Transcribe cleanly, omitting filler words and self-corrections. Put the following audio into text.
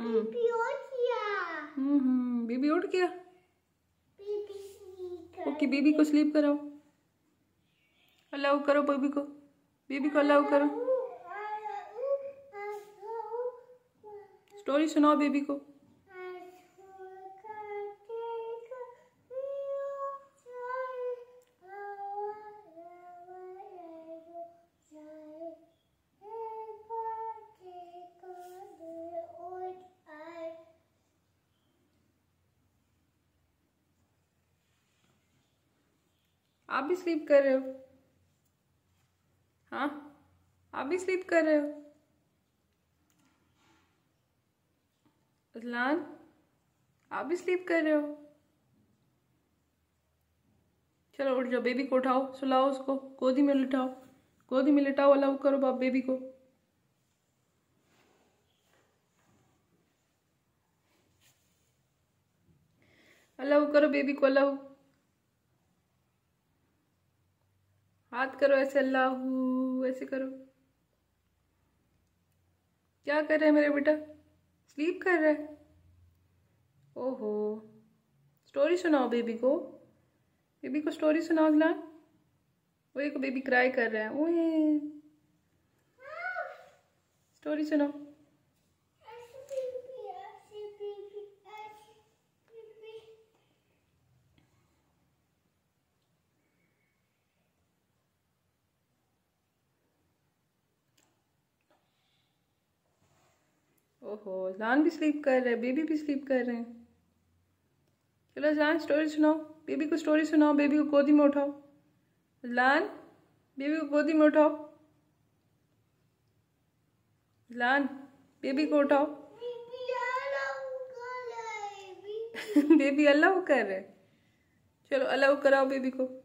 बीबी उठ गया। बीबी उठ गया। बीबी स्लीप ओके, बीबी को स्लीप कराओ। अलाउ करो बेबी को। बेबी को अलाउ करो। स्टोरी सुनाओ बेबी को। आप भी स्लीप कर रहे हो? हाँ, आप भी स्लीप कर रहे हो? अजलान, आप भी स्लीप कर रहे हो? चलो उठ जाओ, बेबी को उठाओ, सुलाओ उसको, गोदी में लिटाओ, गोदी में लिटाओ। अलाउ करो बाप बेबी को। अलाउ करो बेबी को, अलाउ। हाथ करो ऐसे, अल्लाहू, ऐसे करो। क्या कर रहे हैं मेरे बेटा? स्लीप कर रहे हैं? ओहो, स्टोरी सुनाओ बेबी को। बेबी को स्टोरी सुनाओ अजलान। वो एक बेबी क्राई कर रहे हैं। ओए, स्टोरी सुनाओ। ओहो, अजलान भी स्लीप कर रहे हैं, बेबी भी स्लीप कर रहे हैं। चलो अजलान, स्टोरी सुनाओ बेबी को, स्टोरी सुनाओ। बेबी को गोदी में उठाओ। अजलान, बेबी को गोदी में उठाओ। अजलान, बेबी को उठाओ। बेबी अलाउ कर रहे। चलो अलाउ कराओ बेबी को।